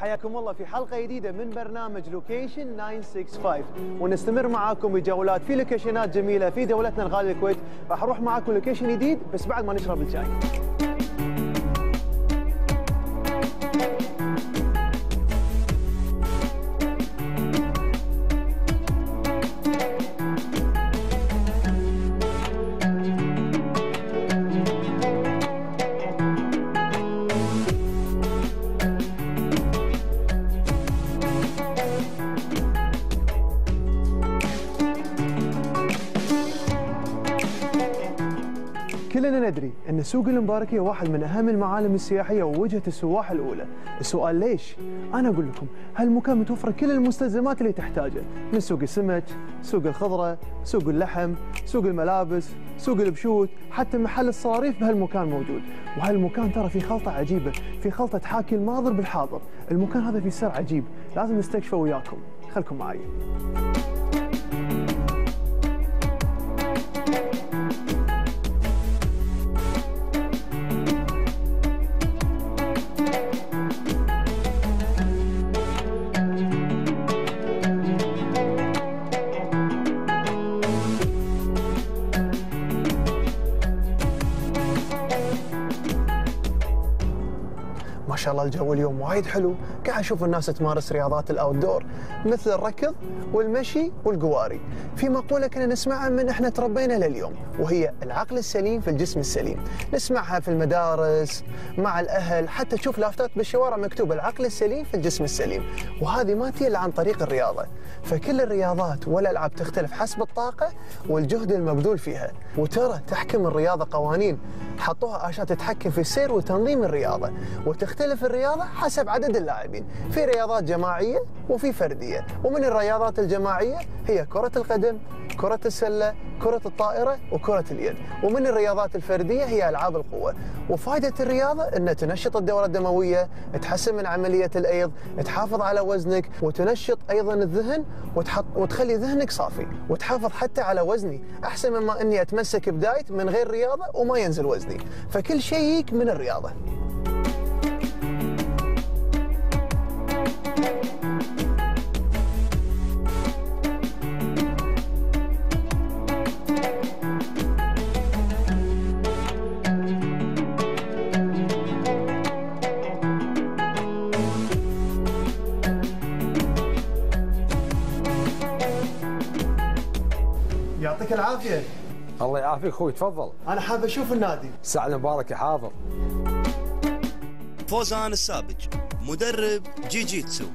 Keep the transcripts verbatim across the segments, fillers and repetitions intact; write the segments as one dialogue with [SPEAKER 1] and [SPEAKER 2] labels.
[SPEAKER 1] حياكم الله في حلقة جديدة من برنامج لوكيشن تسعمية وخمسة وستين، ونستمر معاكم بجولات في لوكيشنات جميلة في دولتنا الغالية الكويت. راح اروح معاكم لوكيشن جديد بس بعد ما نشرب الشاي. كلنا ندري أن سوق المباركية واحد من أهم المعالم السياحية ووجهة السواح الأولى. السؤال ليش؟ أنا أقول لكم، هالمكان متوفر كل المستلزمات اللي تحتاجها، من سوق السمك، سوق الخضرة، سوق اللحم، سوق الملابس، سوق البشوت، حتى محل الصواريف بهالمكان موجود. وهالمكان ترى في خلطة عجيبة، في خلطة تحاكي الماضر بالحاضر. المكان هذا فيه سر عجيب، لازم نستكشفه وياكم. خلكم معي. ما شاء الله الجو اليوم وايد حلو، قاعد اشوف الناس تمارس رياضات الاوت دور مثل الركض والمشي والقواري. في مقوله كنا نسمعها من احنا تربينا لليوم، وهي العقل السليم في الجسم السليم. نسمعها في المدارس مع الاهل، حتى تشوف لافتات بالشوارع مكتوب العقل السليم في الجسم السليم. وهذه ما تجي الا عن طريق الرياضه. فكل الرياضات والالعاب تختلف حسب الطاقه والجهد المبذول فيها. وترى تحكم الرياضه قوانين حطوها عشان تتحكم في السير وتنظيم الرياضه، وتختلف الرياضه حسب عدد اللاعبين. في رياضات جماعيه وفي فرديه، ومن الرياضات الجماعيه هي كره القدم، كره السله، كره الطائره وكره اليد. ومن الرياضات الفرديه هي العاب القوه. وفائده الرياضه انها تنشط الدوره الدمويه، تحسن من عمليه الايض، تحافظ على وزنك، وتنشط ايضا الذهن وتحط وتخلي ذهنك صافي، وتحافظ حتى على وزني احسن مما اني اتمسك بدايت من غير رياضه وما ينزل وزني. فكل شيء يجيك من الرياضه. يعطيك العافية.
[SPEAKER 2] الله يعافيك اخوي، تفضل.
[SPEAKER 1] أنا حاب أشوف النادي.
[SPEAKER 2] الساعة المباركة حاضر.
[SPEAKER 3] فوزان السابج، مدرب جيجيتسو.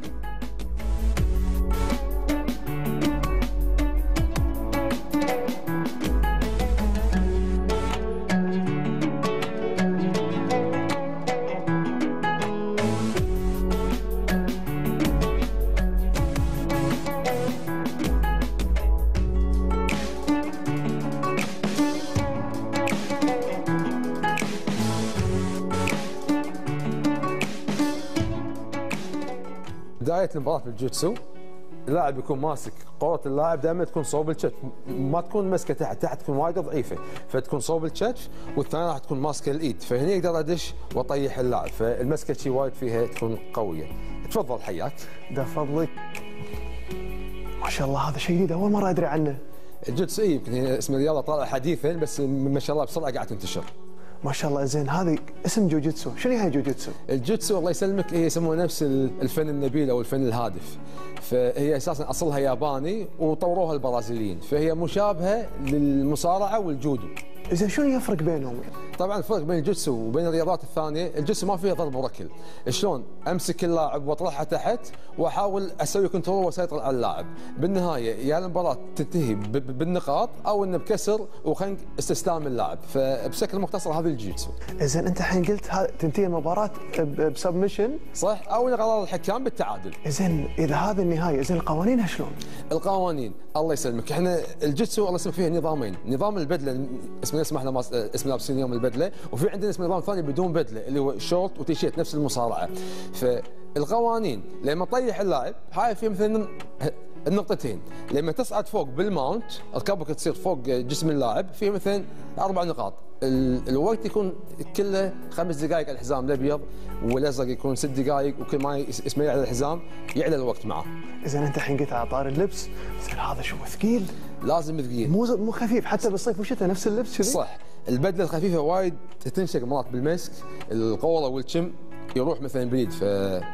[SPEAKER 2] بداية المباراة بالجوتسو اللاعب يكون ماسك قوة اللاعب دائما تكون صوب الكتف، ما تكون مسكة تحت، تحت تكون وايد ضعيفة، فتكون صوب الكتف، والثانية راح تكون ماسكة الايد، فهني اقدر ادش واطيح اللاعب، فالمسكة شي وايد فيها تكون قوية. تفضل حياك.
[SPEAKER 1] ده فضلك. ما شاء الله هذا شيء جديد، أول مرة أدري عنه.
[SPEAKER 2] الجوتسو يمكن اسم الرياضة طالع حديثا، بس ما شاء الله بسرعة قاعد تنتشر.
[SPEAKER 1] ما شاء الله. زين، هذه اسم جوجيتسو، شنو هي جوجيتسو؟
[SPEAKER 2] الجوتسو الله يسلمك هي يسمونها نفس الفن النبيل او الفن الهادف، فهي اساسا اصلها ياباني وطوروها البرازيليين، فهي مشابهه للمصارعه والجودو.
[SPEAKER 1] زين شنو يفرق بينهم؟
[SPEAKER 2] طبعا الفرق بين الجوتسو وبين الرياضات الثانيه، الجوتسو ما فيها ضرب وركل، شلون امسك اللاعب واطرحه تحت واحاول اسوي كنترول واسيطر على اللاعب، بالنهايه يا المباراه تنتهي بالنقاط او انه بكسر وخنق استسلام اللاعب، فبشكل مختصر هذا الجوتسو.
[SPEAKER 1] زين انت الحين قلت تنتهي المباراه بسبمشن صح؟
[SPEAKER 2] او قرار الحكام بالتعادل.
[SPEAKER 1] زين اذا هذا النهايه، زين القوانين شلون؟
[SPEAKER 2] القوانين الله يسلمك، احنا الجوتسو الله يسلمك فيه نظامين، نظام البدله اسمه اسمه احنا اسمه لابسين اليوم البدله، وفي عندنا اسمه نظام ثاني بدون بدله اللي هو شورت وتيشيرت نفس المصارعه. فالقوانين لما تطيح اللاعب هاي في مثلا النقطتين، لما تصعد فوق بالماونت ركبك تصير فوق جسم اللاعب في مثلا اربع نقاط، الوقت يكون كله خمس دقائق على الحزام الابيض، والازرق يكون ست دقائق، وكل ما يسمع على الحزام يعلى الوقت معه.
[SPEAKER 1] اذا انت الحين قلت على طار اللبس، زين هذا شو ثقيل؟
[SPEAKER 2] لازم ثقيل،
[SPEAKER 1] مو مو خفيف حتى بالصيف والشتاء نفس اللبس كذي؟
[SPEAKER 2] صح. البدله الخفيفه وايد تنشق مرات بالمسك، القوره والشم يروح مثلا بعيد، ف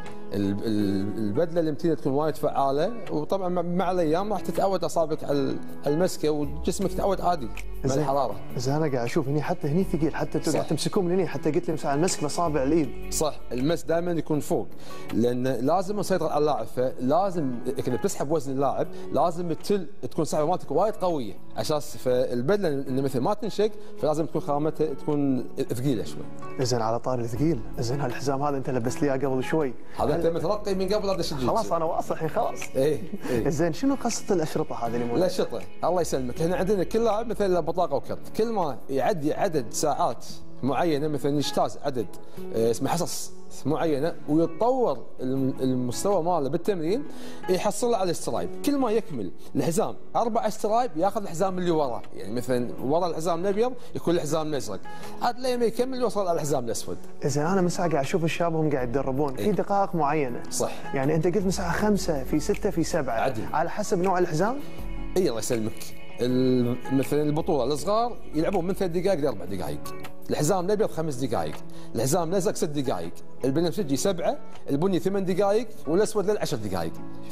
[SPEAKER 2] البدله المتينه تكون وايد فعاله، وطبعا مع الايام راح تتعود اصابعك على المسكه وجسمك يتعود عادي مع الحراره.
[SPEAKER 1] زين انا قاعد اشوف هني حتى هني ثقيل، حتى انتم قاعد تمسكون من هني، حتى قلت لي مساع المسك باصابع الايد.
[SPEAKER 2] صح، المس دائما يكون فوق، لان لازم نسيطر على اللاعب، فلازم اذا بتسحب وزن اللاعب لازم التل تكون سحبه مالتك وايد قويه، عشان فالبدله انه مثل ما تنشق، فلازم تكون خامتها تكون ثقيله شوي.
[SPEAKER 1] زين على طاري الثقيل، زين هالحزام هذا انت لبست لي قبل شوي،
[SPEAKER 2] هذا انت مترقي من قبل هذا الشيء.
[SPEAKER 1] خلاص انا واصل الحين خلاص.
[SPEAKER 2] اي اي
[SPEAKER 1] زين شنو قصه الاشرطه هذه اللي موجوده؟
[SPEAKER 2] الاشرطه الله يسلمك، هنا عندنا كل لاعب مثل بطاقه وكرت، كل ما يعدي عدد ساعات معينه، مثلا يجتاز عدد اسمه حصص معينه ويتطور المستوى ماله بالتمرين، يحصل على الاسترايب. كل ما يكمل الحزام اربع استرايب ياخذ الحزام اللي وراه، يعني مثلا ورا الحزام الابيض يكون الحزام الازرق، عاد لين يكمل يوصل على الحزام الاسود.
[SPEAKER 1] زين انا مساء قاعد اشوف الشباب هم قاعد يتدربون في دقائق معينه.
[SPEAKER 2] صح،
[SPEAKER 1] يعني انت قلت مساء خمسه في سته في سبعه
[SPEAKER 2] عدل.
[SPEAKER 1] على حسب نوع الحزام؟
[SPEAKER 2] اي الله يسلمك. مثلا البطوله الصغار يلعبون من ثلاث دقائق لاربع دقائق، الحزام الابيض خمس دقائق، الحزام الازرق ست دقائق، البنفسجي سبعه، البني ثمان دقائق، والاسود للعشر دقائق،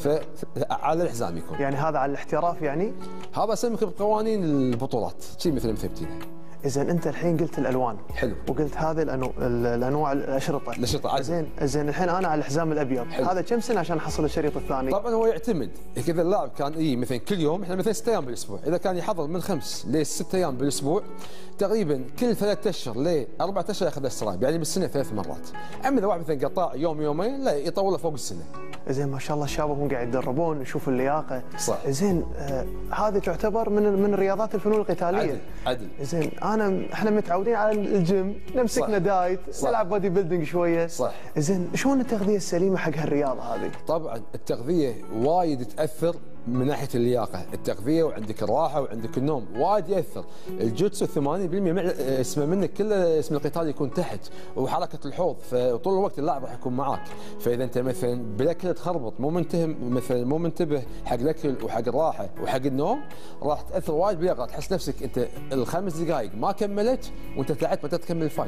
[SPEAKER 2] فعلى الحزام يكون.
[SPEAKER 1] يعني هذا على الاحتراف يعني؟
[SPEAKER 2] هذا اسمك بقوانين البطولات، شيء مثل مثبتينه.
[SPEAKER 1] إذا أنت الحين قلت الألوان
[SPEAKER 2] حلو،
[SPEAKER 1] وقلت هذه الأنو... الأنواع الأشرطة
[SPEAKER 2] الأشرطة
[SPEAKER 1] زين زين الحين أنا على الحزام الأبيض، حلو. هذا كم سنة عشان أحصل الشريط الثاني؟
[SPEAKER 2] طبعا هو يعتمد، إذا اللاعب كان إي مثلا كل يوم، إحنا مثلا ست أيام بالأسبوع، إذا كان يحضر من خمس لست أيام بالأسبوع تقريبا كل ثلاث أشهر لأربعة أشهر ياخذ استرايب، يعني بالسنة ثلاث مرات. أما إذا واحد مثلا قطاع يوم يومين لا يطوله فوق السنة.
[SPEAKER 1] زين ما شاء الله الشباب هم قاعد يتدربون نشوف اللياقة.
[SPEAKER 2] صح.
[SPEAKER 1] زين آه هذه تعتبر من من رياضات الفنون القتالية.
[SPEAKER 2] عدل عدل.
[SPEAKER 1] زين أنا إحنا متعودين على الجيم، نمسكنا دايت، نلعب بودي بيلدينج شوية.
[SPEAKER 2] صح.
[SPEAKER 1] زين شلون التغذية السليمة حق هالرياضة هذه؟
[SPEAKER 2] طبعا التغذية وايد تأثر من ناحيه اللياقه، التغذيه وعندك الراحه وعندك النوم وايد ياثر. الجوتسو ثمانين بالمئة اسمه منك كله اسم القتال يكون تحت وحركه الحوض، فطول الوقت اللاعب راح يكون معاك، فاذا انت مثلا بالاكل تخربط مو منتبه مثلا مو منتبه حق الاكل وحق الراحه وحق النوم راح تاثر وايد باللياقه، تحس نفسك انت الخمس دقائق ما كملت وانت تعبت ما تكمل الفايت.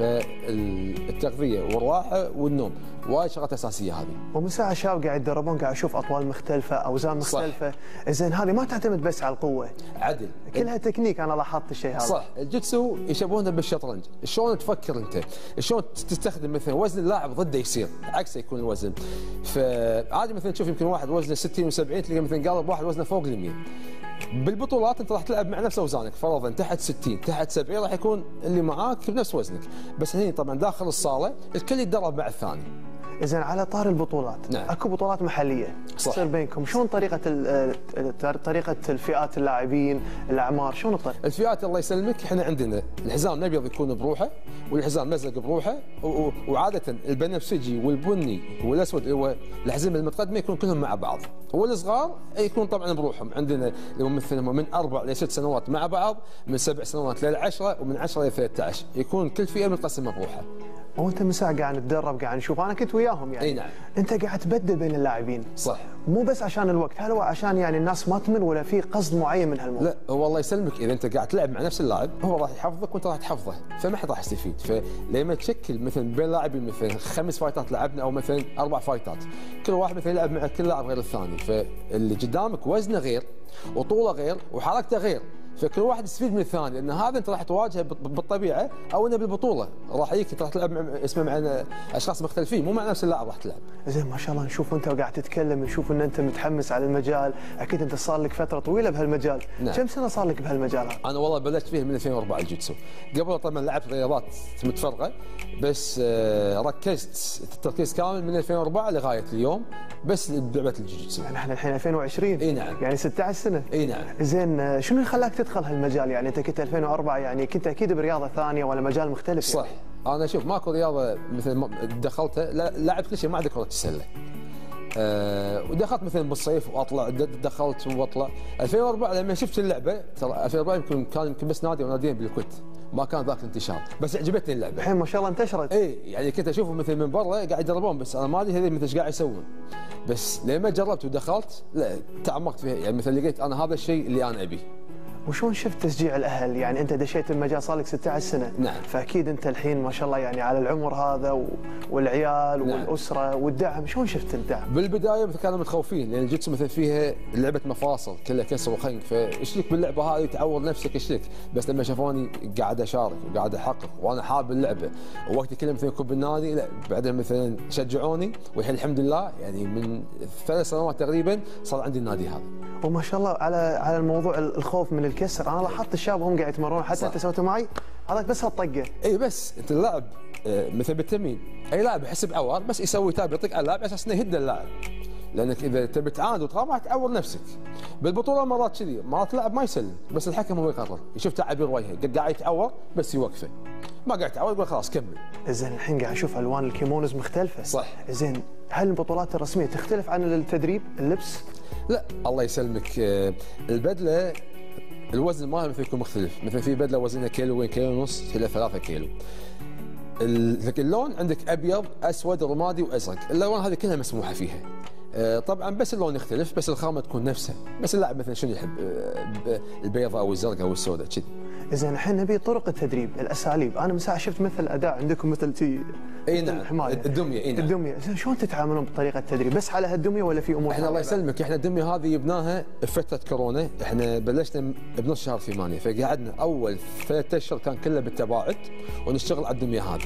[SPEAKER 2] فالتغذيه والراحه والنوم وايد شغلات اساسيه هذه.
[SPEAKER 1] ومن ساعه الشباب قاعد يتدربون قاعد اشوف اطوال مختلفه، اوزان مختلفه. زين هذه ما تعتمد بس على القوه،
[SPEAKER 2] عدل
[SPEAKER 1] كلها تكنيك. انا لاحظت الشيء هذا.
[SPEAKER 2] صح. الجوتسو يشبهونه بالشطرنج، شلون تفكر انت، شلون تستخدم مثلا وزن اللاعب ضده يصير عكسه يكون الوزن. فعادي مثلا تشوف يمكن واحد وزنه ستين وسبعين تلقى مثلا قالب واحد وزنه فوق ال مئة. بالبطولات انت راح تلعب مع نفس اوزانك، فرضا تحت ستين تحت سبعين راح يكون اللي معاك بنفس وزنك، بس هنا طبعا داخل الصاله الكل يتدرب مع الثاني.
[SPEAKER 1] إذن على طار البطولات،
[SPEAKER 2] نعم.
[SPEAKER 1] اكو بطولات محليه تصير بينكم، شلون طريقه طريقه الفئات اللاعبين، الاعمار، شلون الطريقه؟
[SPEAKER 2] الفئات الله يسلمك احنا عندنا الحزام الابيض يكون بروحه والحزام الازرق بروحه، وعاده البنفسجي والبني والاسود هو الحزمه المتقدمه يكون كلهم مع بعض، والصغار يكون طبعا بروحهم. عندنا اللي مثلا من اربع لست سنوات مع بعض، من سبع سنوات للعشره، ومن عشره لثلاثة عشر، يكون كل فئه متقسمه بروحها.
[SPEAKER 1] وانت من ساعه قاعد نتدرب قاعد نشوف، انا كنت وياهم يعني.
[SPEAKER 2] اي نعم.
[SPEAKER 1] انت قاعد تبدل بين اللاعبين.
[SPEAKER 2] صح.
[SPEAKER 1] مو بس عشان الوقت، هل هو عشان يعني الناس ما تمل ولا في قصد معين من هالموضوع؟
[SPEAKER 2] لا هو الله يسلمك، اذا انت قاعد تلعب مع نفس اللاعب هو راح يحفظك وانت راح تحفظه، فما حد راح يستفيد. فلما تشكل مثلا بين لاعبين مثلا خمس فايتات لعبنا او مثلا اربع فايتات، كل واحد مثلا يلعب مع كل لاعب غير الثاني، فاللي قدامك وزنه غير وطوله غير وحركته غير، فكل واحد يستفيد من الثاني، لان هذا انت راح تواجهه بالطبيعه او انه بالبطوله، راح يجيك راح تلعب مع اسمه مع اشخاص مختلفين، مو مع نفس اللاعب راح تلعب. زين
[SPEAKER 1] ما شاء الله نشوف انت قاعد تتكلم، نشوف ان انت متحمس على المجال، اكيد انت صار لك فتره طويله بهالمجال.
[SPEAKER 2] نعم.
[SPEAKER 1] كم سنه صار لك بهالمجال هذا؟
[SPEAKER 2] انا والله بلشت فيه من ألفين وأربعة الجوتسو، قبل طبعا لعبت رياضات متفرقه، بس ركزت التركيز كامل من ألفين وأربعة لغايه اليوم بس بلعبه الجوتسو.
[SPEAKER 1] يعني احنا الحين ألفين وعشرين.
[SPEAKER 2] اي نعم.
[SPEAKER 1] يعني ستة عشر سنه.
[SPEAKER 2] اي نعم.
[SPEAKER 1] زين شنو اللي خلاك تدخل هالمجال؟ يعني انت كنت ألفين وأربعة يعني كنت اكيد برياضه ثانيه ولا مجال مختلف؟
[SPEAKER 2] صح. يعني. انا شوف ماكو رياضه مثل دخلتها، لعبت كل شيء ما عدا كره السله. أه ودخلت مثلا بالصيف واطلع، دخلت واطلع. ألفين وأربعة لما شفت اللعبه، ترى ألفين وأربعة يمكن كان يمكن بس نادي او ناديين بالكويت، ما كان ذاك الانتشار، بس عجبتني اللعبه.
[SPEAKER 1] الحين ما شاء الله انتشرت.
[SPEAKER 2] اي يعني كنت اشوفهم مثل من برا قاعد يجربون، بس انا ما ادري هذول مثل ايش قاعد يسوون. بس لما جربت ودخلت لا تعمقت فيها، يعني مثل لقيت انا هذا الشيء اللي انا ابيه.
[SPEAKER 1] وشون شفت تشجيع الاهل؟ يعني انت دشيت المجال صار لك ستة عشر سنه.
[SPEAKER 2] نعم.
[SPEAKER 1] فاكيد انت الحين ما شاء الله يعني على العمر هذا و... والعيال
[SPEAKER 2] نعم.
[SPEAKER 1] والاسره والدعم، شلون شفت الدعم؟
[SPEAKER 2] بالبدايه مثل كانوا متخوفين، لان الجيتسو مثل فيها لعبه مفاصل كلها كسر وخنق، فايش لك باللعبه هذه تعور نفسك ايش لك؟ بس لما شافوني قاعد اشارك وقاعد احقق وانا حابب اللعبه، ووقت كله مثلا يكون بالنادي لا بعدين مثلا شجعوني، والحين الحمد لله يعني من ثلاث سنوات تقريبا صار عندي النادي هذا.
[SPEAKER 1] وما شاء الله على على الموضوع الخوف من الكسر، انا لاحظت الشباب هم قاعد يتمرون حتى انت سويته معي هذاك بس هالطقه.
[SPEAKER 2] اي بس انت اللاعب مثل بالتمرين، اي لاعب يحس بعوار بس يسوي تاب يعطيك على اللاعب على اساس انه يهد اللاعب، لانك اذا تبي تعاند وتخاف راح تعور نفسك. بالبطوله مرات كذي، مرات اللاعب ما يسلم بس الحكم هو يقرر، يشوف تعابير وجهه قد قاعد يتعور بس يوقفه، ما قاعد يتعور يقول خلاص كمل.
[SPEAKER 1] زين الحين قاعد اشوف الوان الكيمونوز مختلفه.
[SPEAKER 2] صح.
[SPEAKER 1] زين هل البطولات الرسميه تختلف عن التدريب اللبس؟
[SPEAKER 2] لا الله يسلمك، البدله الوزن مالها مثل يكون مختلف، مثلا في بدله وزنها كيلو وين كيلو ونص الى ثلاثة كيلو. اللون عندك ابيض اسود رمادي وازرق، الالوان هذه كلها مسموحه فيها. طبعا بس اللون يختلف بس الخامه تكون نفسها، بس اللاعب مثلا شنو يحب البيضاء او الزرقاء او السوداء كذي.
[SPEAKER 1] زين الحين نبي طرق التدريب، الاساليب، انا من ساعه شفت مثل اداء عندكم مثل تي
[SPEAKER 2] اي نعم الدميه. اي نعم
[SPEAKER 1] الدميه، زين شلون تتعاملون بطريقه التدريب؟ بس على هالدميه ولا في امور؟
[SPEAKER 2] احنا الله يسلمك احنا الدميه هذه جبناها بفتره كورونا، احنا بلشنا بنص شهر ثمانية، فقعدنا اول ثلاث اشهر كان كله بالتباعد ونشتغل على الدميه هذه.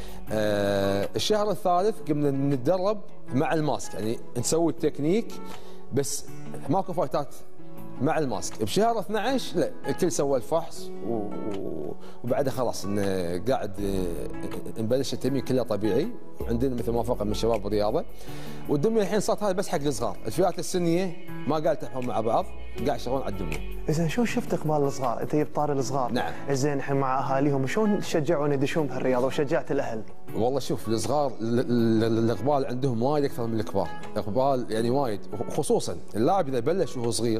[SPEAKER 2] آه الشهر الثالث قمنا نتدرب مع الماسك، يعني نسوي التكنيك بس ماكو فايتات مع الماسك. بشهر اثنعش لا الكل سوى الفحص و... وبعدها خلاص إن قاعد نبلش التمرين كله طبيعي، وعندنا مثل ما فوق من شباب الرياضه. والدميه الحين صارت هذا بس حق الصغار، الفئات السنيه ما قاعد يلتحون مع بعض، قاعد يشتغلون على الدميه.
[SPEAKER 1] زين شلون شفت اقبال الصغار؟ انت جبت طاري الصغار.
[SPEAKER 2] نعم.
[SPEAKER 1] زين الحين مع اهاليهم شلون شجعون يدشون بهالرياضه وشجعت الاهل؟
[SPEAKER 2] والله شوف الصغار الاقبال عندهم وايد اكثر من الكبار، اقبال يعني وايد، خصوصا اللاعب اذا بلش وهو صغير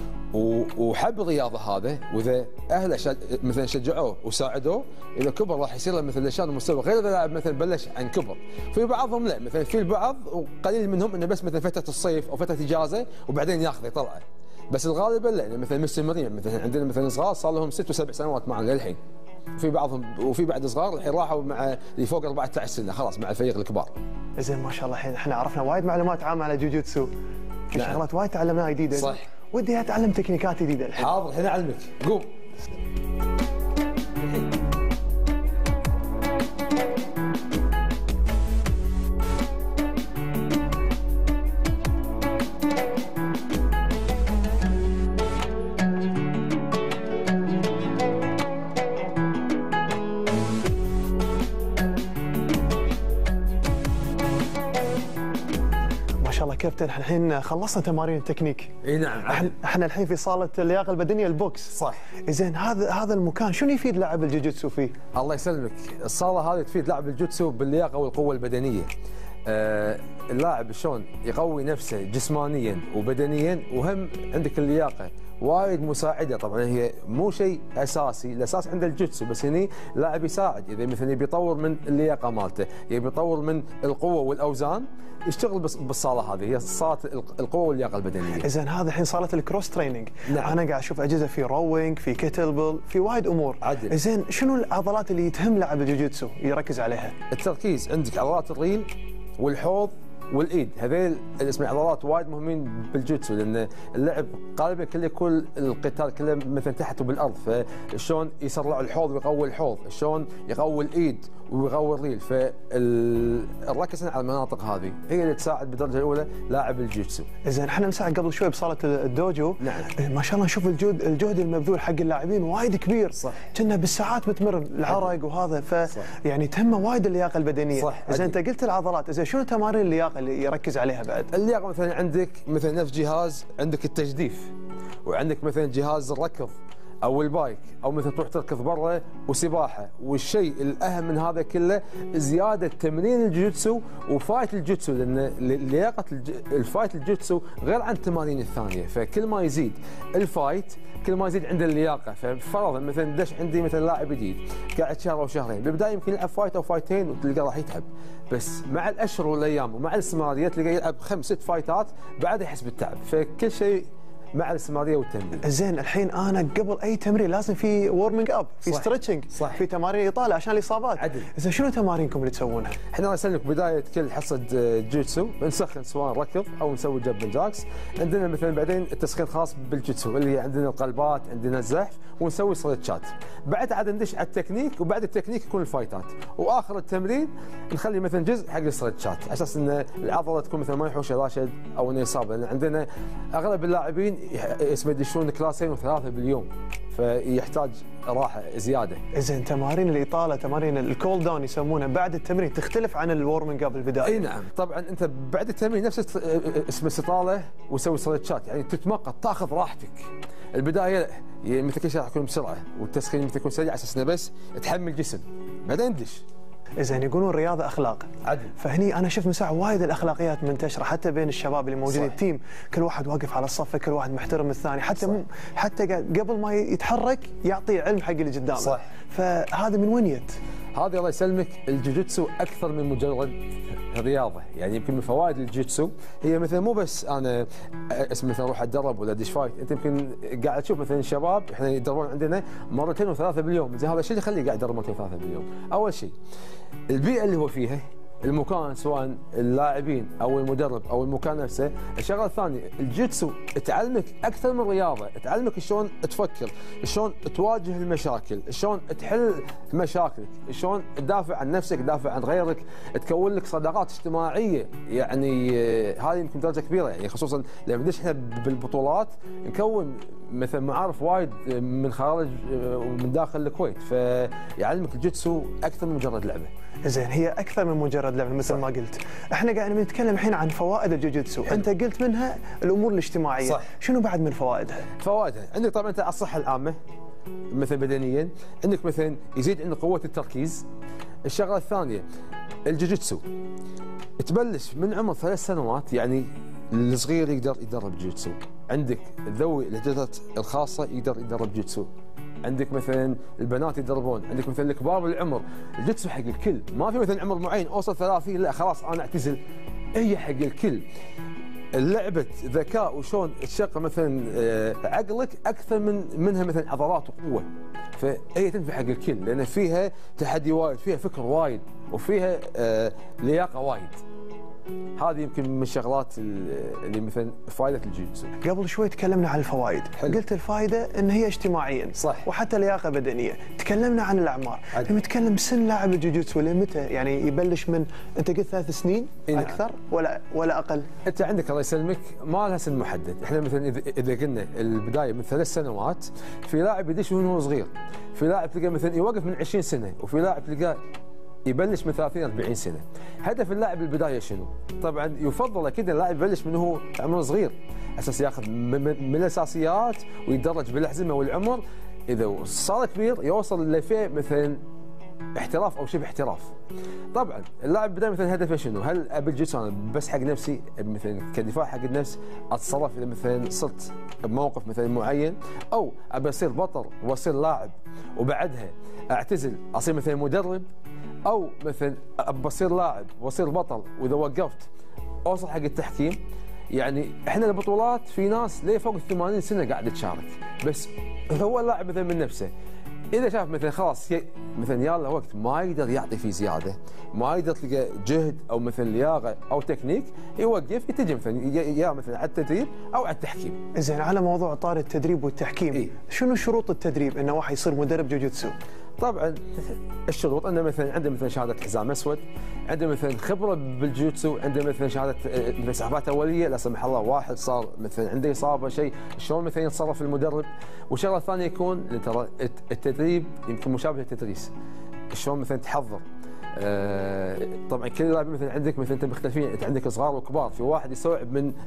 [SPEAKER 2] وحب الرياضه هذا، واذا اهله شج... مثلا شجعوه وساعدوه، اذا كبر راح يصير له مثل لشان مستوى، غير اذا لاعب مثلا بلش عن كبر. في بعضهم لا، مثلا في البعض وقليل منهم انه بس مثلا فتره الصيف او فتره اجازه وبعدين ياخذه يطلعه، بس الغالب لا، يعني مثلا مستمرين، مثلا عندنا مثلا صغار صار لهم ست وسبع سنوات معنا للحين. وفي بعضهم وفي بعد صغار الحين راحوا مع اللي فوق أربعة عشر سنه خلاص مع الفريق الكبار.
[SPEAKER 1] زين ما شاء الله الحين احنا عرفنا وايد معلومات عامه على جوجيتسو، في
[SPEAKER 2] نعم.
[SPEAKER 1] شغلات وايد تعلمناها جديده.
[SPEAKER 2] صح.
[SPEAKER 1] ودي اتعلم تكنيكات جديده الحين.
[SPEAKER 2] حاضر الحين اعلمك، قوم.
[SPEAKER 1] كابتن الحين خلصنا تمارين التكنيك.
[SPEAKER 2] اي نعم.
[SPEAKER 1] احنا الحين في صاله اللياقه البدنيه البوكس.
[SPEAKER 2] صح.
[SPEAKER 1] زين هذا هذا المكان شنو يفيد لاعب الجوجيتسو فيه؟
[SPEAKER 2] الله يسلمك، الصاله هذه تفيد لاعب الجوجيتسو باللياقه والقوه البدنيه. آه اللاعب شلون يقوي نفسه جسمانيا وبدنيا، وهم عندك اللياقه وايد مساعده. طبعا هي مو شيء اساسي، الاساس عند الجوجيتسو، بس هني لاعب يساعد اذا مثلا يبي يطور من اللياقه مالته، يبي يطور من القوه والاوزان، يشتغل بالصاله هذه، هي صاله القوه واللياقه البدنيه.
[SPEAKER 1] زين هذا الحين صاله الكروس تريننج.
[SPEAKER 2] نعم.
[SPEAKER 1] انا قاعد اشوف اجهزه في روينج، في كيتل، في وايد امور.
[SPEAKER 2] عدل.
[SPEAKER 1] زين شنو العضلات اللي تهم لاعب الجوجيتسو يركز عليها؟
[SPEAKER 2] التركيز عندك عضلات الريل والحوض والايد، هذيل اسمها عضلات وايد مهمين بالجوجيتسو، لان اللعب غالبا كله يكون القتال كله مثلا تحت وبالارض، فشلون يسرع الحوض ويقوي الحوض، شلون يقوي الايد ويقوي الريل، فالركز على المناطق هذه هي اللي تساعد بالدرجه الاولى لاعب الجوجيتسو.
[SPEAKER 1] زين احنا من ساعه قبل شوي بصاله الدوجو.
[SPEAKER 2] نعم.
[SPEAKER 1] ما شاء الله نشوف الجهد الجهد المبذول حق اللاعبين وايد كبير.
[SPEAKER 2] صح.
[SPEAKER 1] كنا بالساعات بتمر العرق وهذا، ف يعني تهمه وايد اللياقه البدنيه.
[SPEAKER 2] صح.
[SPEAKER 1] زين انت قلت العضلات، زين شنو تمارين اللياقه اللي يركز عليها بعد؟
[SPEAKER 2] اللياقه مثلا عندك مثلا نفس جهاز عندك التجديف، وعندك مثلا جهاز الركض، او البايك او مثلا تروح تركض برا وسباحه، والشيء الاهم من هذا كله زياده تمرين الجوجوتسو وفايت الجوجوتسو، لان لياقه الفايت الجوجوتسو غير عن التمارين الثانيه، فكل ما يزيد الفايت كل ما يزيد عنده اللياقه. ففرضا مثلا دش عندي مثلا لاعب جديد قاعد شهر او شهرين، بالبدايه يمكن يلعب فايت او فايتين وتلقى راح يتعب، بس مع الاشهر والايام ومع الاستمراريه تلقى يلعب خمس ست فايتات بعد يحس بالتعب، فكل شيء مع الاستمراريه والتمرين.
[SPEAKER 1] زين الحين انا قبل اي تمرين لازم في وورمنج اب، في ستريتشنج، في تمارين اطاله عشان الاصابات.
[SPEAKER 2] عدل.
[SPEAKER 1] زين شنو تمارينكم اللي تسوونها؟
[SPEAKER 2] احنا راح نسلك بدايه كل حصه جوجوتسو نسخن سواء ركض او نسوي جمب جاكس. عندنا مثلا بعدين التسخين خاص بالجوجوتسو اللي عندنا القلبات، عندنا الزحف، ونسوي سلتشات. بعد عاد ندش على التكنيك، وبعد التكنيك يكون الفايتات، واخر التمرين نخلي مثلا جزء حق السلتشات على اساس ان العضله تكون مثلا ما يحوش راشد او انه اصابه، لان عندنا اغلب اللاعبين اسمه يدشون كلاسين وثلاثه باليوم، فيحتاج راحه زياده.
[SPEAKER 1] زين تمارين الاطاله، تمارين الكول داون يسمونها بعد التمرين تختلف عن الورمنج اب البدايه.
[SPEAKER 2] اي نعم، طبعا انت بعد التمرين نفس اسمه استطاله وسوي سلتشات، يعني تتمقط تاخذ راحتك. البدايه مثل كل شيء راح يكون بسرعه، والتسخين مثل يكون سريع على اساس انه بس تحمل جسم، بعدين دش.
[SPEAKER 1] زين يقولون الرياضه اخلاق.
[SPEAKER 2] عدل.
[SPEAKER 1] فهني انا شفت مساحه وايد الاخلاقيات منتشره حتى بين الشباب اللي موجودين التيم، كل واحد واقف على الصف، كل واحد محترم الثاني، حتى م... حتى قبل ما يتحرك يعطي علم حق اللي قدامه.
[SPEAKER 2] صح.
[SPEAKER 1] فهذا من وين يت؟
[SPEAKER 2] هذا الله يسلمك الجوجوتسو اكثر من مجرد رياضه، يعني يمكن من فوائد الجوجوتسو هي مثلا مو بس انا اسم مثلا اروح اتدرب ولا ادش فايت، انت يمكن قاعد تشوف مثلا الشباب احنا يتدربون عندنا مرتين وثلاثه باليوم، زين هذا الشيء اللي يخليه قاعد يدرب مرتين وثلاثه باليوم. اول شيء البيئه اللي هو فيها، المكان سواء اللاعبين او المدرب او المكان نفسه. الشغله الثانيه الجوجوتسو تعلمك اكثر من رياضه، تعلمك شلون تفكر، شلون تواجه المشاكل، شلون تحل مشاكلك، شلون تدافع عن نفسك، تدافع عن غيرك، تكون لك صداقات اجتماعيه. يعني هذه يمكن درجه كبيره، يعني خصوصا لما ندش احنا بالبطولات نكون مثلا معارف وايد من خارج ومن داخل الكويت، فيعلمك الجوجوتسو اكثر من مجرد لعبه.
[SPEAKER 1] زين هي اكثر من مجرد لعبه مثل صح. ما قلت. احنا قاعدين نتكلم الحين عن فوائد الجوجوتسو، انت قلت منها الامور الاجتماعيه. صح. شنو بعد من فوائدها؟
[SPEAKER 2] فوائدها عندك طبعا انت على الصحه العامه مثلا بدنيا، عندك مثلا يزيد عندك قوه التركيز. الشغله الثانيه الجوجوتسو تبلش من عمر ثلاث سنوات، يعني الصغير يقدر يدرب جوجوتسو، عندك ذوي الاحتياجات الخاصه يقدر يدرب جوجوتسو، عندك مثلا البنات يدربون، عندك مثلا الكبار بالعمر. الجوجوتسو حق الكل، ما في مثلا عمر معين اوصل ثلاثين لا خلاص انا اعتزل، هي حق الكل. اللعبه ذكاء وشون تشغل مثلا عقلك اكثر من منها مثلا عضلات وقوه، فهي تنفع حق الكل لان فيها تحدي وايد، فيها فكر وايد، وفيها لياقه وايد. هذه يمكن من الشغلات اللي مثلا فائده الجوجوتسو.
[SPEAKER 1] قبل شوي تكلمنا عن الفوائد، حلو. قلت الفائده ان هي اجتماعيا
[SPEAKER 2] صح،
[SPEAKER 1] وحتى لياقه بدنيه. تكلمنا عن الاعمار، لما نتكلم سن لاعب الجوجوتسو لمتى؟ يعني يبلش من انت قلت ثلاث سنين إيه اكثر نعم. ولا ولا اقل؟
[SPEAKER 2] انت عندك الله يسلمك ما لها سن محدد، احنا مثلا اذا قلنا البدايه من ثلاث سنوات، في لاعب يدش وهو صغير، في لاعب تلقى مثلا يوقف من عشرين سنه، وفي لاعب تلقاه يبلش من ثلاثين أربعين سنه. هدف اللاعب البدايه شنو؟ طبعا يفضل اكيد اللاعب يبلش من هو عمره صغير اساس ياخذ من الاساسيات ويتدرج بالاحزمه والعمر، اذا صار كبير يوصل لفئه مثلا احتراف او شبه احتراف. طبعا اللاعب بدايه مثلا هدفه شنو؟ هل ابي الجوجوتسو انا بس حق نفسي مثلا كدفاع حق النفس اتصرف اذا مثلا صرت بموقف مثلا معين، او ابي اصير بطل واصير لاعب وبعدها اعتزل اصير مثلا مدرب، او مثلا بصير لاعب واصير بطل واذا وقفت اوصل حق التحكيم. يعني احنا البطولات في ناس ليه فوق الثمانين سنه قاعد تشارك، بس هو اللاعب مثلا من نفسه اذا شاف مثلا خلاص مثلا يلا وقت ما يقدر يعطي فيه زياده، ما يقدر تلقى جهد او مثلا لياقه او تكنيك، يوقف يتجه مثلا يا مثلا على التدريب او على التحكيم.
[SPEAKER 1] زين على موضوع طار التدريب والتحكيم، إيه؟ شنو شروط التدريب انه واحد يصير مدرب جوجوتسو؟
[SPEAKER 2] طبعا الشروط انه مثلا عنده مثلا شهاده حزام اسود، عنده مثلا خبره بالجوجوتسو، عنده مثلا شهاده مثلا اسعافات اوليه لا سمح الله واحد صار مثلا عنده اصابه شيء، شلون مثلا يتصرف المدرب. والشغله الثانيه يكون ترى التدريب يمكن مشابه للتدريس، شلون مثلا تحضر. آه طبعا كل لاعب مثلا عندك مثلا انت مختلفين، انت عندك صغار وكبار، في واحد يستوعب من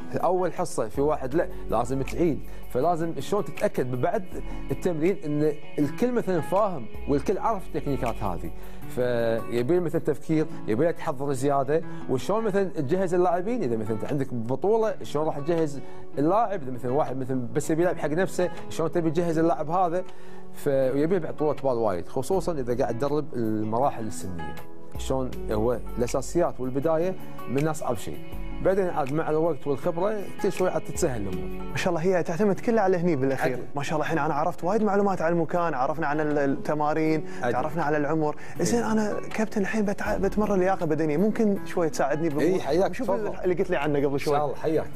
[SPEAKER 2] اول حصه في واحد لا لازم تعيد، فلازم شلون تتاكد بعد التمرين ان الكل مثلا فاهم والكل عارف التكنيكات هذه، فيبي مثلا تفكير، يبي تحضر زياده، وشلون مثلا تجهز اللاعبين. اذا مثلا عندك بطوله شلون راح تجهز اللاعب، اذا مثلا واحد مثلا بس يبي يلعب حق نفسه شلون تبي تجهز اللاعب هذا، فيبي بعد طولة بال وايد، خصوصا اذا قاعد تدرب المراحل السنيه. شلون هو الاساسيات والبدايه من اصعب شيء، بعدين عاد مع الوقت والخبره كل شوي عاد تتسهل الامور.
[SPEAKER 1] ما شاء الله هي تعتمد كلها على هني بالاخير. عدل. ما شاء الله الحين انا عرفت وايد معلومات عن المكان، عرفنا عن التمارين، عدل. تعرفنا على العمر. زين انا كابتن الحين بتع... بتمرن لياقه بدنيه، ممكن شوي تساعدني بالامور؟
[SPEAKER 2] اي حياك،
[SPEAKER 1] شوف اللي قلت لي عنه قبل شوي.
[SPEAKER 2] ان شاء الله حياك.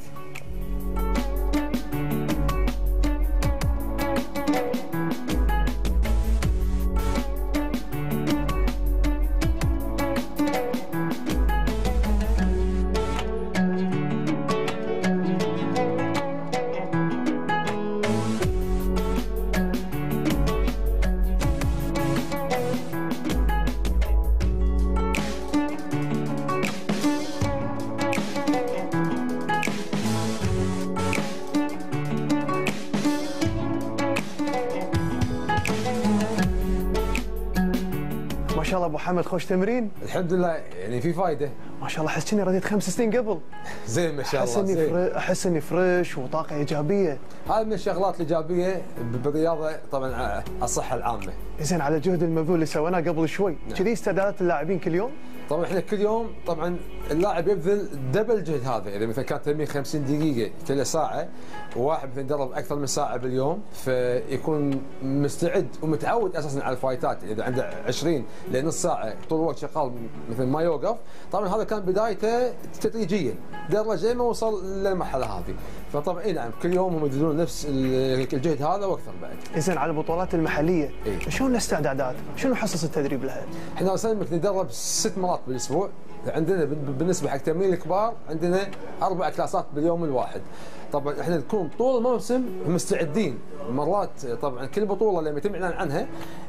[SPEAKER 1] ما شاء الله ابو حمد خوش تمرين.
[SPEAKER 2] الحمد لله يعني في فايده.
[SPEAKER 1] ما شاء الله احس اني رديت خمس سنين قبل.
[SPEAKER 2] زين ما شاء الله.
[SPEAKER 1] احس اني فري... احس اني فريش وطاقه ايجابيه.
[SPEAKER 2] هذه من الشغلات الايجابيه بالرياضه طبعا الصحه العامه.
[SPEAKER 1] زين على الجهد المبذول اللي سويناه قبل شوي، كذي نعم. استعدادات اللاعبين كل يوم؟
[SPEAKER 2] طبعا احنا كل يوم طبعا اللاعب يبذل دبل الجهد هذا، اذا مثلا كان تمرين خمسين دقيقه كل ساعه، وواحد مثلا يدرب اكثر من ساعه باليوم، فيكون مستعد ومتعود اساسا على الفايتات. اذا عنده عشرين لنص ساعه طول الوقت شغال مثلا ما يوقف، طبعا هذا كان بدايته تدريجيا درجه ما وصل للمرحله هذه. فطبعا اي نعم كل يوم هم يبذلون نفس الجهد هذا واكثر بعد.
[SPEAKER 1] زين على البطولات المحليه إيه؟ شلون الاستعدادات؟ شنو حصص التدريب لها؟
[SPEAKER 2] احنا نسلمك ندرب ست مرات بالاسبوع، عندنا بالنسبه حق تمرين الكبار عندنا اربع كلاسات باليوم الواحد. طبعا احنا نكون طول الموسم مستعدين، مرات طبعا كل بطوله لما يتم الاعلان عنها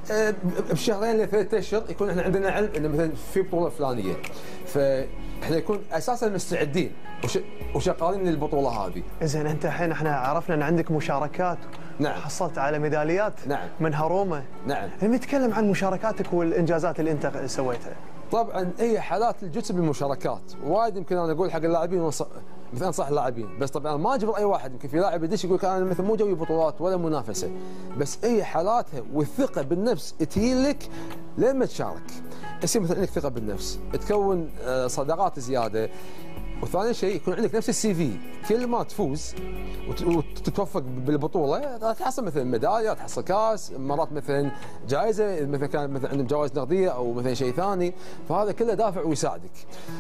[SPEAKER 2] بشهرين لثلاث اشهر يكون احنا عندنا علم انه مثلا في بطوله فلانيه، فاحنا نكون اساسا مستعدين وش... وشغالين للبطوله هذه.
[SPEAKER 1] زين انت الحين احنا عرفنا ان عندك مشاركات.
[SPEAKER 2] نعم.
[SPEAKER 1] حصلت على ميداليات.
[SPEAKER 2] نعم.
[SPEAKER 1] منها روما.
[SPEAKER 2] نعم.
[SPEAKER 1] نتكلم عن مشاركاتك والانجازات اللي انت سويتها.
[SPEAKER 2] طبعا هي حالات الجزء بالمشاركات وايد، يمكن انا اقول حق اللاعبين مثلا انصح اللاعبين، بس طبعا ما اجبر اي واحد. يمكن في لاعب يدش يقول انا مثلا مو جوي بطولات ولا منافسه، بس هي حالاتها والثقه بالنفس تهيلك لما تشارك. يصير مثلا عندك ثقه بالنفس، تكون صداقات زياده، وثاني شيء يكون عندك نفس السي في، كل ما تفوز وتتوفق بالبطوله راح تحصل مثلا ميداليه، تحصل كاس، مرات مثلا جائزه، مثلا كان مثلا عندهم جوائز نقديه او مثلا شيء ثاني، فهذا كله دافع ويساعدك.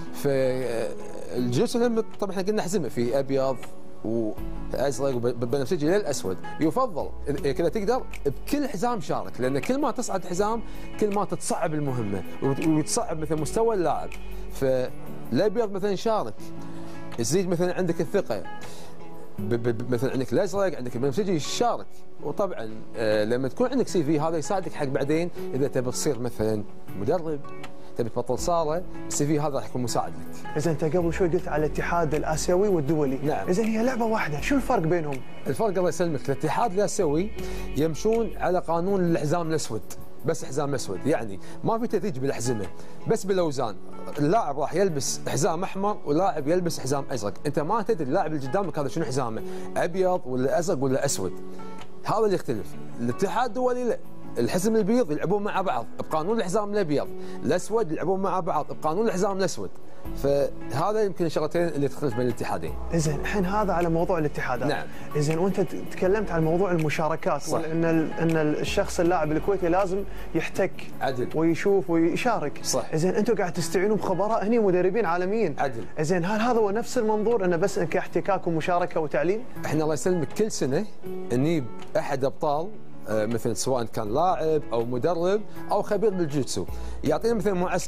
[SPEAKER 2] فالجسم طبعا احنا قلنا حزمه في ابيض وازرق وبنفسجي للاسود، يفضل كذا تقدر بكل حزام شارك، لان كل ما تصعد حزام كل ما تتصعب المهمه ويتصعب مثلا مستوى اللاعب. فالابيض مثلا شارك، تزيد مثلا عندك الثقه، مثلا عندك الازرق، عندك البنفسجي شارك. وطبعا لما تكون عندك سي في هذا يساعدك حق بعدين اذا تبي تصير مثلا مدرب، تبي تبطل صاله، السي في هذا راح يكون مساعد لك.
[SPEAKER 1] اذا انت قبل شوي قلت على الاتحاد الاسيوي والدولي.
[SPEAKER 2] نعم.
[SPEAKER 1] اذا هي لعبه واحده، شو الفرق بينهم؟
[SPEAKER 2] الفرق الله يسلمك، الاتحاد الاسيوي يمشون على قانون الحزام الاسود، بس حزام اسود، يعني ما في تدريج بالاحزمه، بس بالاوزان. اللاعب راح يلبس حزام احمر ولاعب يلبس حزام ازرق، انت ما تدري اللاعب اللي قدامك هذا شنو حزامه، ابيض ولا ازرق ولا اسود. هذا اللي يختلف. الاتحاد الدولي لا، الحزم البيض يلعبون مع بعض بقانون الحزام الابيض، الاسود يلعبون مع بعض بقانون الحزام الاسود. فهذا يمكن الشغلتين اللي تختلف بين الاتحادين.
[SPEAKER 1] زين الحين هذا على موضوع الاتحادات.
[SPEAKER 2] نعم.
[SPEAKER 1] زين وانت تكلمت عن موضوع المشاركات،
[SPEAKER 2] صح.
[SPEAKER 1] وان ان الشخص اللاعب الكويتي لازم يحتك
[SPEAKER 2] عدل
[SPEAKER 1] ويشوف ويشارك.
[SPEAKER 2] صح.
[SPEAKER 1] زين انتم قاعد تستعينوا بخبراء هني مدربين عالميين.
[SPEAKER 2] عدل.
[SPEAKER 1] زين هل هذا هو نفس المنظور انه بس كاحتكاك ومشاركه وتعليم؟
[SPEAKER 2] احنا الله يسلمك كل سنه نجيب احد ابطال مثل سواء كان لاعب او مدرب او خبير بالجوتسو، يعطينا مثلا معسكر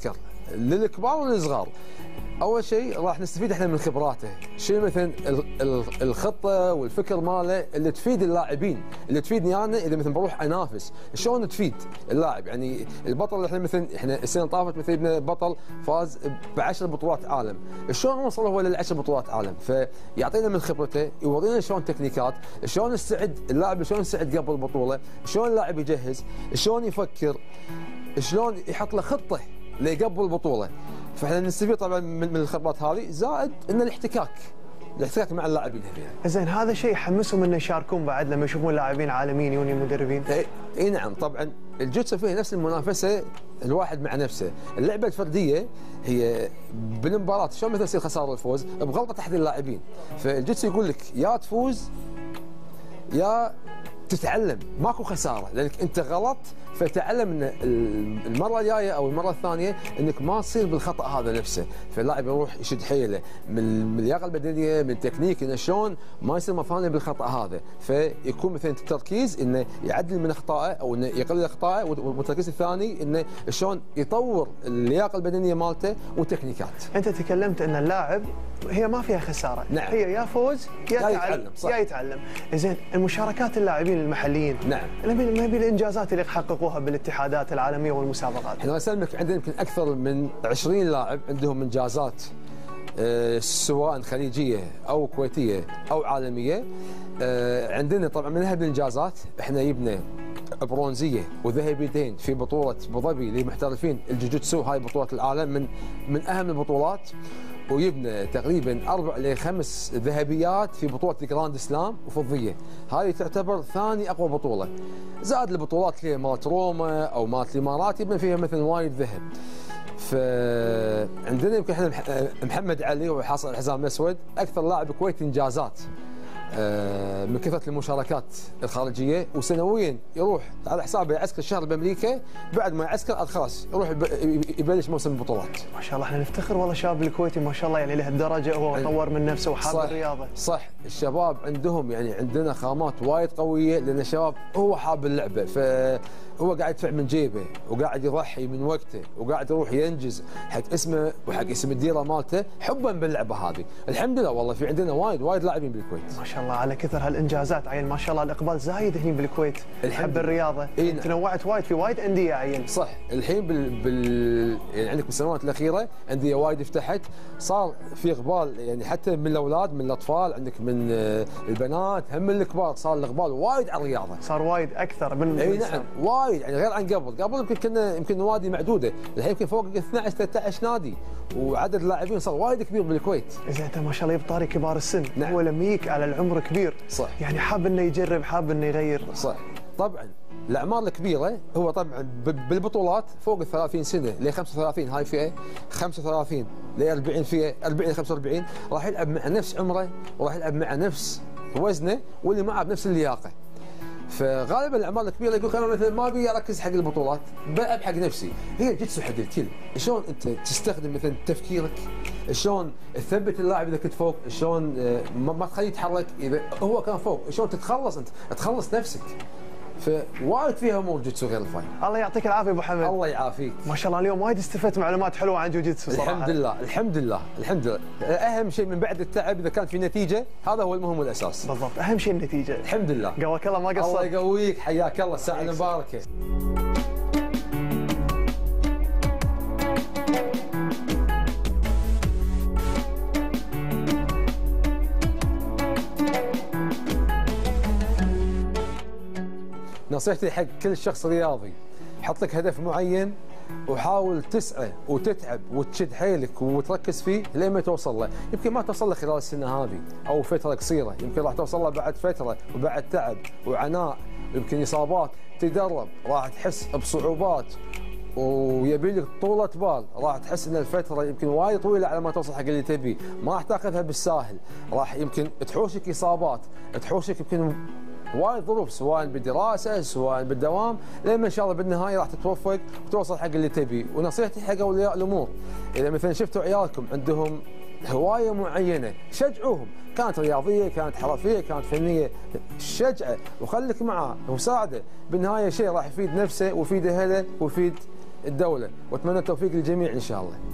[SPEAKER 2] للكبار والصغار. اول شيء راح نستفيد احنا من خبراته، شيء مثلا الخطه والفكر ماله اللي تفيد اللاعبين، اللي تفيدني انا اذا مثلا بروح انافس، شلون تفيد اللاعب. يعني البطل اللي احنا مثلا احنا السنه طافت مثلا بطل فاز بعشر بطولات عالم، شلون وصل هو للعشر بطولات عالم؟ فيعطينا من خبرته، يورينا شلون تكنيكات، شلون يستعد اللاعب، شلون يستعد قبل البطوله، شلون اللاعب يجهز، شلون يفكر، شلون يحط له خطه لقبل البطوله. فاحنا نستفيد طبعا من الخبرات هذه، زائد ان الاحتكاك الاحتكاك مع اللاعبين هنا.
[SPEAKER 1] زين هذا شيء يحمسهم انه يشاركون بعد لما يشوفون لاعبين عالميين يوني مدربين.
[SPEAKER 2] اي اي نعم طبعا الجوتسو فيه نفس المنافسه الواحد مع نفسه، اللعبه الفرديه هي بالمباراه شلون مثلا يصير خساره والفوز بغلطه احد اللاعبين، فالجوتسو يقول لك يا تفوز يا تتعلم، ماكو خساره، لانك انت غلط فتعلم ان المره الجايه او المره الثانيه انك ما تصير بالخطا هذا نفسه، فاللاعب يروح يشد حيله من اللياقه البدنيه، من التكنيك، انه شلون ما يصير مره ثانيه بالخطا هذا، فيكون مثلا التركيز انه يعدل من اخطائه او انه يقلل اخطائه، والتركيز الثاني انه شلون يطور اللياقه البدنيه مالته والتكنيكات.
[SPEAKER 1] انت تكلمت ان اللاعب هي ما فيها خساره،
[SPEAKER 2] نعم.
[SPEAKER 1] هي يا فوز يا,
[SPEAKER 2] يا
[SPEAKER 1] يتعلم,
[SPEAKER 2] يتعلم صح.
[SPEAKER 1] يا يتعلم. زين المشاركات اللاعبين المحليين،
[SPEAKER 2] نعم،
[SPEAKER 1] ما هي الانجازات اللي حققوها بالاتحادات العالميه والمسابقات؟
[SPEAKER 2] احنا اسلمك عندنا يمكن اكثر من عشرين لاعب عندهم انجازات أه سواء خليجيه او كويتيه او عالميه. أه عندنا طبعا من هذه الانجازات احنا جبنا برونزيه وذهبيتين في بطوله ابو ظبي لمحترفين الجوجوتسو، هاي بطوله العالم من من اهم البطولات، ويبنى تقريبا اربع لخمس ذهبيات في بطوله الجراند سلام وفضيه، هذه تعتبر ثاني اقوى بطوله، زائد البطولات اللي مالت روما او مالت الامارات يبنى فيها مثلا وايد ذهب. فعندنا يمكن احنا محمد علي هو حاصل على الحزام الاسود، اكثر لاعب كويتي انجازات من كثره المشاركات الخارجيه، وسنويا يروح على حسابه يعسكر شهر بامريكا، بعد ما يعسكر خلاص يروح يبلش موسم البطولات.
[SPEAKER 1] ما شاء الله احنا نفتخر والله الشباب الكويتي ما شاء الله يعني لهالدرجه هو طور من نفسه وحاب الرياضه.
[SPEAKER 2] صح الشباب عندهم يعني عندنا خامات وايد قويه، لان الشباب هو حاب اللعبه، فهو قاعد يدفع من جيبه وقاعد يضحي من وقته وقاعد يروح ينجز حق اسمه وحق اسم الديره مالته حبا باللعبه هذه. الحمد لله والله في عندنا وايد وايد لاعبين بالكويت.
[SPEAKER 1] ما شاء الله على كثر هالانجازات عين، ما شاء الله الاقبال زايد هنا بالكويت، حب الرياضه.
[SPEAKER 2] إيه
[SPEAKER 1] تنوعت وايد في وايد انديه عين.
[SPEAKER 2] صح الحين بال, بال... يعني عندك بالسنوات الاخيره انديه وايد فتحت، صار في اقبال يعني حتى من الاولاد من الاطفال، عندك من البنات هم من الكبار، صار الاقبال وايد على الرياضه،
[SPEAKER 1] صار وايد اكثر من
[SPEAKER 2] اي نعم وايد يعني غير عن قبل، قبل يمكن كنا يمكن نوادي معدوده، الحين يمكن فوق اثنعش ثلاثة عشر نادي، وعدد اللاعبين صار وايد كبير بالكويت.
[SPEAKER 1] زين انت ما شاء الله بطاري كبار السن،
[SPEAKER 2] نعم.
[SPEAKER 1] هو لما يجيك على العمر كبير
[SPEAKER 2] صح
[SPEAKER 1] يعني حاب انه يجرب، حاب انه يغير.
[SPEAKER 2] صح طبعا الاعمار الكبيره هو طبعا بالبطولات فوق ال ثلاثين سنه ل خمسة وثلاثين هاي فئه، خمسة وثلاثين ل أربعين فئه، أربعين ل خمسة وأربعين راح يلعب مع نفس عمره وراح يلعب مع نفس وزنه واللي معه بنفس اللياقه. فغالبا الاعمار الكبيره يقول انا مثلا ما ابي اركز حق البطولات، بلعب حق نفسي. هي الجوتسو حق الكل، شلون انت تستخدم مثلا تفكيرك، شلون تثبت اللاعب اذا كنت فوق، شلون ما تخليه يتحرك اذا هو كان فوق، شلون تتخلص انت تخلص نفسك. فوايد فيها امور جوتسو غير الفايت.
[SPEAKER 1] الله يعطيك العافيه ابو حمد.
[SPEAKER 2] الله يعافيك.
[SPEAKER 1] ما شاء الله اليوم وايد استفدت معلومات حلوه عن جوجيتسو صراحه.
[SPEAKER 2] الحمد لله الحمد لله الحمد لله. اهم شيء من بعد التعب اذا كان في نتيجه، هذا هو المهم والاساس.
[SPEAKER 1] بالضبط اهم شيء النتيجه.
[SPEAKER 2] الحمد لله.
[SPEAKER 1] قواك الله ما قصرت.
[SPEAKER 2] الله يقويك، حياك الله، الساعه المباركه. نصيحتي حق كل شخص رياضي، حط لك هدف معين وحاول تسعى وتتعب وتشد حيلك وتركز فيه لين ما توصل له، يمكن ما توصل له خلال السنه هذه او فتره قصيره، يمكن راح توصل له بعد فتره وبعد تعب وعناء، يمكن اصابات، تدرب راح تحس بصعوبات ويبي لك طولة بال، راح تحس ان الفتره يمكن وايد طويله على ما توصل حق اللي تبيه، ما راح تاخذها بالساهل، راح يمكن تحوشك اصابات، تحوشك يمكن وايد ظروف سواء بالدراسه سواء بالدوام، لما ان شاء الله بالنهايه راح تتوفق وتوصل حق اللي تبيه. ونصيحتي حق اولياء الامور، اذا مثلا شفتوا عيالكم عندهم هوايه معينه شجعوهم، كانت رياضيه كانت حرفيه كانت فنيه، شجعه وخليك معه وساعده، بالنهايه شيء راح يفيد نفسه ويفيد اهله ويفيد الدوله، واتمنى التوفيق للجميع ان شاء الله.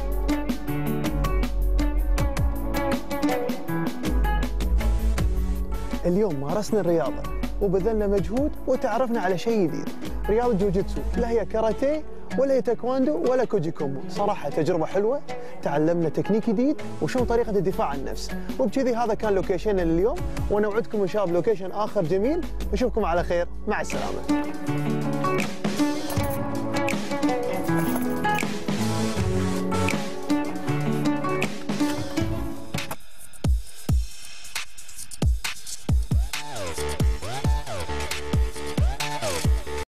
[SPEAKER 1] اليوم مارسنا الرياضة وبذلنا مجهود وتعرفنا على شيء جديد، رياضة جوجيتسو، لا هي كاراتيه ولا هي تايكواندو ولا كوجي كومبو. صراحة تجربة حلوة، تعلمنا تكنيك جديد وشو طريقة الدفاع عن النفس، وبكذي هذا كان لوكيشننا لليوم، ونوعدكم ان شاء الله بلوكيشن آخر جميل، نشوفكم على خير، مع السلامة.